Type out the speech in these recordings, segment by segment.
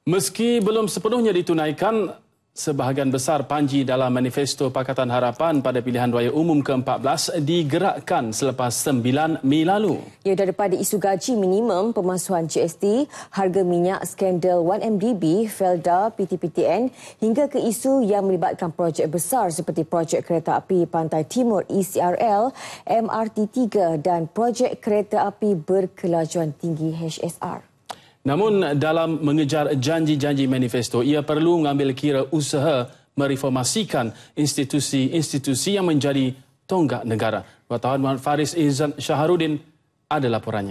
Meski belum sepenuhnya ditunaikan, sebahagian besar panji dalam Manifesto Pakatan Harapan pada pilihan raya umum ke-14 digerakkan selepas 9 Mei lalu. Ya, daripada isu gaji minimum, pemasuhan GST, harga minyak, skandal 1MDB, Felda, PTPTN hingga ke isu yang melibatkan projek besar seperti projek kereta api Pantai Timur ECRL, MRT3 dan projek kereta api berkelajuan tinggi HSR. Namun dalam mengejar janji-janji manifesto, ia perlu mengambil kira usaha mereformasikan institusi-institusi yang menjadi tonggak negara. Wartawan Muhammad Faris Izzan Syaharudin ada laporannya.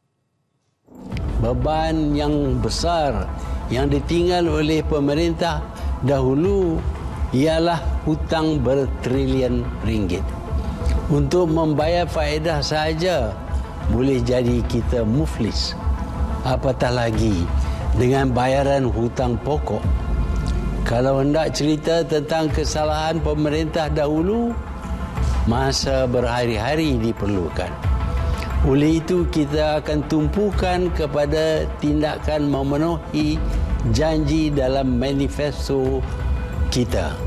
Beban yang besar yang ditinggal oleh pemerintah dahulu ialah hutang bertrilion ringgit. Untuk membayar faedah saja boleh jadi kita muflis. Apatah lagi dengan bayaran hutang pokok. Kalau hendak cerita tentang kesalahan pemerintah dahulu, masa berhari-hari diperlukan. Oleh itu kita akan tumpukan kepada tindakan memenuhi janji dalam manifesto kita.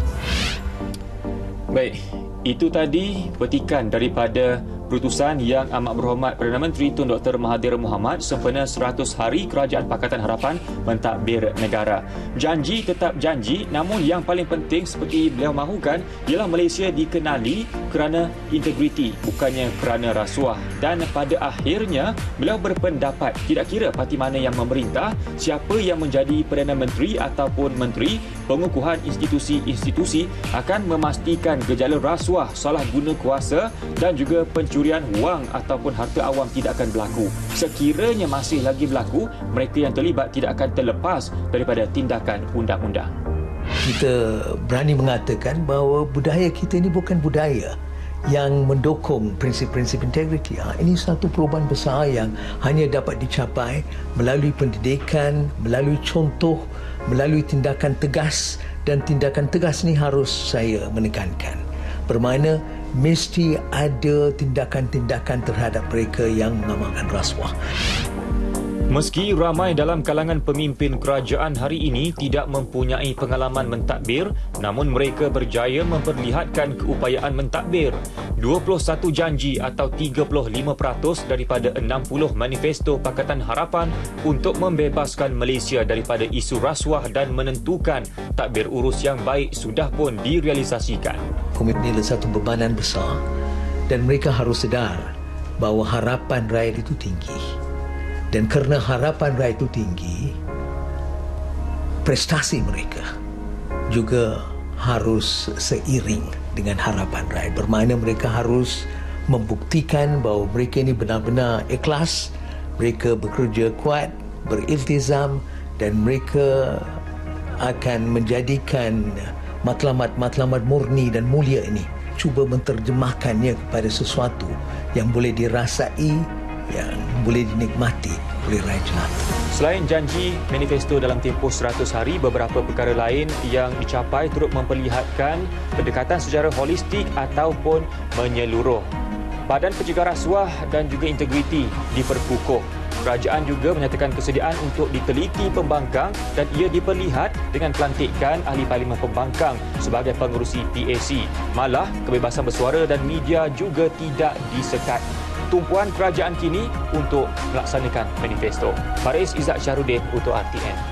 Baik, itu tadi petikan daripada keputusan yang amat berhormat Perdana Menteri Tun Dr. Mahathir Mohamad sempena 100 hari Kerajaan Pakatan Harapan mentadbir negara. Janji tetap janji, namun yang paling penting seperti beliau mahukan ialah Malaysia dikenali kerana integriti, bukannya kerana rasuah. Dan pada akhirnya beliau berpendapat tidak kira parti mana yang memerintah, siapa yang menjadi Perdana Menteri ataupun Menteri, pengukuhan institusi-institusi akan memastikan gejala rasuah, salah guna kuasa dan juga pencurian wang ataupun harta awam tidak akan berlaku. Sekiranya masih lagi berlaku, mereka yang terlibat tidak akan terlepas daripada tindakan undang-undang. Kita berani mengatakan bahawa budaya kita ini bukan budaya yang mendukung prinsip-prinsip integriti. Ini satu perubahan besar yang hanya dapat dicapai melalui pendidikan, melalui contoh, melalui tindakan tegas, dan tindakan tegas ini harus saya menekankan. Bermakna mesti ada tindakan-tindakan terhadap mereka yang mengamalkan rasuah. Meski ramai dalam kalangan pemimpin kerajaan hari ini tidak mempunyai pengalaman mentadbir, namun mereka berjaya memperlihatkan keupayaan mentadbir. 21 janji atau 35% daripada 60 manifesto Pakatan Harapan untuk membebaskan Malaysia daripada isu rasuah dan menentukan tadbir urus yang baik sudah pun direalisasikan. Komitmen adalah satu bebanan besar dan mereka harus sedar bahawa harapan rakyat itu tinggi. Dan kerana harapan rakyat itu tinggi, prestasi mereka juga harus seiring dengan harapan rakyat. Bermakna mereka harus membuktikan bahawa mereka ini benar-benar ikhlas, mereka bekerja kuat, beriltizam dan mereka akan menjadikan matlamat-matlamat murni dan mulia ini, cuba menterjemahkannya kepada sesuatu yang boleh dirasai, yang boleh dinikmati oleh rakyat jelata. Selain janji manifesto dalam tempoh 100 hari, beberapa perkara lain yang dicapai turut memperlihatkan pendekatan secara holistik ataupun menyeluruh. Badan Pencegah Rasuah dan juga integriti diperkukuh. Kerajaan juga menyatakan kesediaan untuk diteliti pembangkang dan ia diperlihat dengan pelantikan ahli parlimen pembangkang sebagai pengerusi PAC. Malah, kebebasan bersuara dan media juga tidak disekat. Tumpuan kerajaan kini untuk melaksanakan manifesto. Faris Izzat Syahrudin untuk RTN.